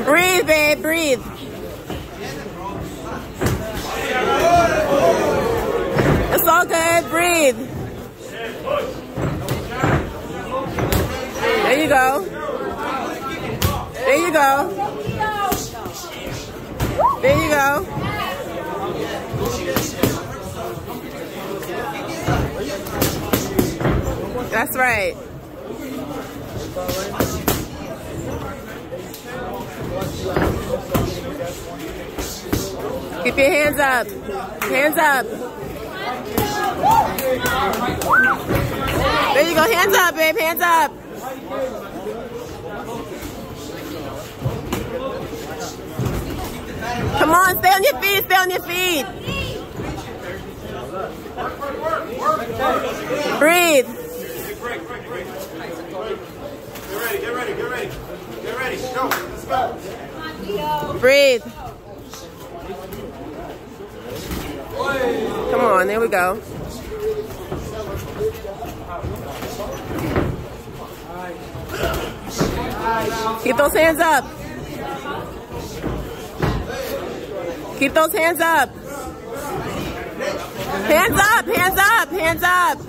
Breathe, babe, breathe. It's all good, breathe. There you go. There you go. There you go. That's right. Keep your hands up. Hands up. There you go. Hands up, babe. Hands up. Come on. Stay on your feet. Stay on your feet. Breathe. Get ready. Go. Let's go. Breathe. Come on, there we go. Keep those hands up. Keep those hands up. Hands up, hands up, hands up.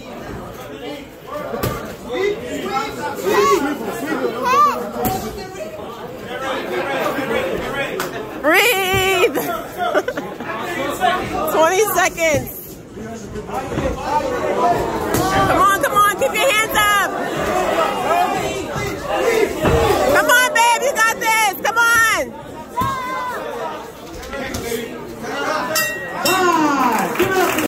Breathe. 20 seconds. Come on, keep your hands up.